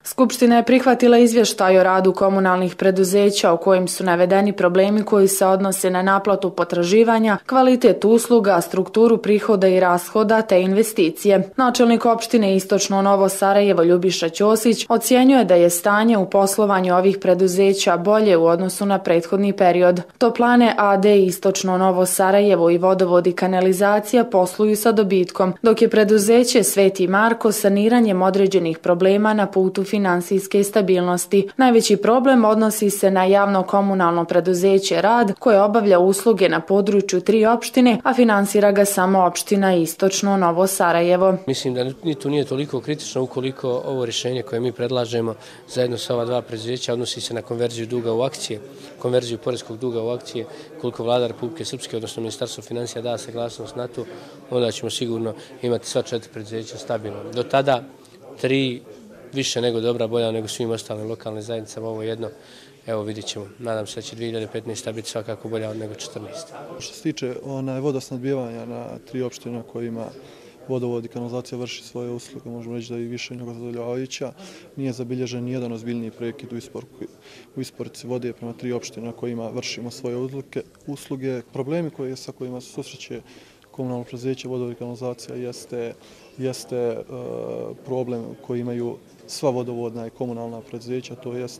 Skupština je prihvatila izvještaj o radu komunalnih preduzeća u kojem su navedeni problemi koji se odnose na naplatu potraživanja, kvalitet usluga, strukturu prihoda i rashoda te investicije. Načelnik opštine Istočno Novo Sarajevo Ljubiša Ćosić ocjenjuje da je stanje u poslovanju ovih preduzeća bolje u odnosu na prethodni period. Toplane AD Istočno Novo Sarajevo i Vodovod i kanalizacija posluju sa dobitkom, dok je preduzeće Sveti Marko saniranjem određenih problema na putu finansijske stabilnosti. Najveći problem odnosi se na javno komunalno preduzeće Rad koje obavlja usluge na području 3 opštine, a finansira ga samo opština Istočno Novo Sarajevo. Mislim da tu nije toliko kritično ukoliko ovo rješenje koje mi predlažemo zajedno sa ova dva preduzeća odnosi se na konverziju duga u akcije, konverziju poreskog duga u akcije. Koliko Vlada Republike Srpske, odnosno Ministarstvo financija da saglasnost na to, onda ćemo sigurno imati sva 4 preduzeća stabilno. Do tada 3 više nego dobra, bolja nego svim ostalim lokalnim zajednicama. Ovo jedno, evo vidit ćemo. Nadam se da će 2015. biti svakako bolja nego 2014. Što se tiče vodosnabdijevanja na 3 opštine kojima vodovod i kanalizacija vrši svoje usluge, možemo reći da je više nego zadovoljavajuća. Nije zabilježen nijedan ozbiljniji prekid u isporuci vode prema 3 opštine na kojima vršimo svoje usluge. Problemi sa kojima se susreće komunalno preduzeće vodovod i kanalizacija jeste problem koji imaju sva vodovodna i komunalna preduzeća,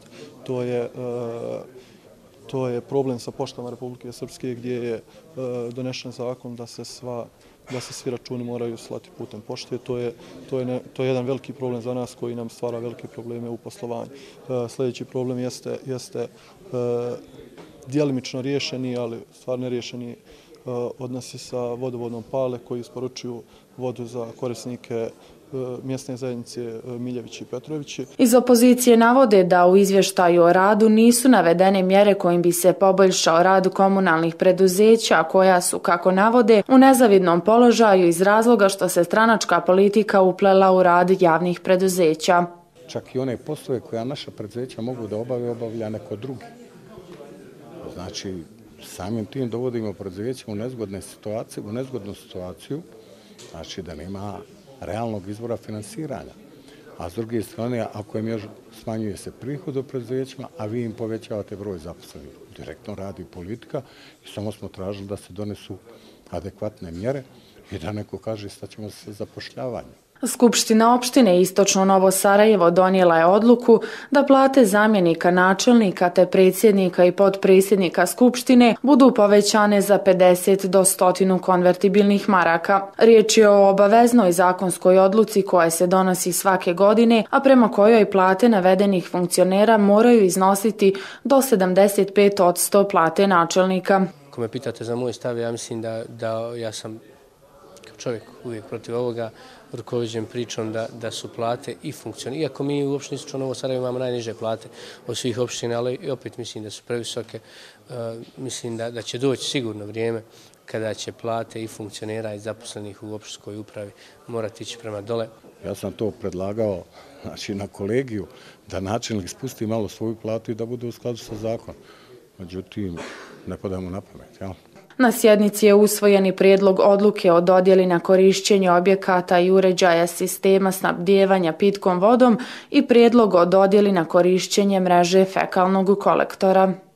to je problem sa poštama Republike Srpske gdje je donešen zakon da se svi računi moraju slati putem pošte. To je jedan veliki problem za nas koji nam stvara velike probleme u poslovanju. Sljedeći problem jeste djelimično riješeni, ali stvarno neriješeni odnosi sa vodovodnom Pale koji isporučuju vodu za korisnike mjesne zajednice Miljevići i Petrovići. Iz opozicije navode da u izvještaju o radu nisu navedene mjere kojim bi se poboljšao rad komunalnih preduzeća, koja su, kako navode, u nezavidnom položaju iz razloga što se stranačka politika uplela u rad javnih preduzeća. Čak i one poslove koja naša preduzeća mogu da obavlja neko drugi. Znači, samim tim dovodimo preduzeće u nezgodnu situaciju, znači da nema realnog izvora finansiranja. A s druge strane, ako im još smanjuje se prihod u preduzećima, a vi im povećavate broj zaposlenih, direktno radi politika i samo smo tražili da se donesu adekvatne mjere i da neko kaže staćemo se zapošljavanjem. Skupština opštine Istočno Novo Sarajevo donijela je odluku da plate zamjenika načelnika te predsjednika i potpredsjednika Skupštine budu povećane za 50 do 100 konvertibilnih maraka. Riječ je o obaveznoj zakonskoj odluci koja se donosi svake godine, a prema kojoj plate navedenih funkcionera moraju iznositi do 75% plate načelnika. Ako me pitate za moj stav, ja mislim da ja sam kao čovjek uvijek protiv ovoga, rukovođen pričom da su plate i funkcioniraju. Iako mi u opštini Istočno Novo Sarajevo imamo najniže plate od svih opština, ali opet mislim da su previsoke. Mislim da će doći sigurno vrijeme kada će plate i funkcionera i zaposlenih u opštinskoj upravi morati ići prema dole. Ja sam to predlagao na kolegiju da načelnik spusti malo svoju platu i da bude u skladu sa zakonom. Međutim, ne pada mu na pamet, jel? Na sjednici je usvojeni prijedlog odluke o dodjeli na korišćenje objekata i uređaja sistema snabdijevanja pitkom vodom i prijedlog o dodjeli na korišćenje mreže fekalnog kolektora.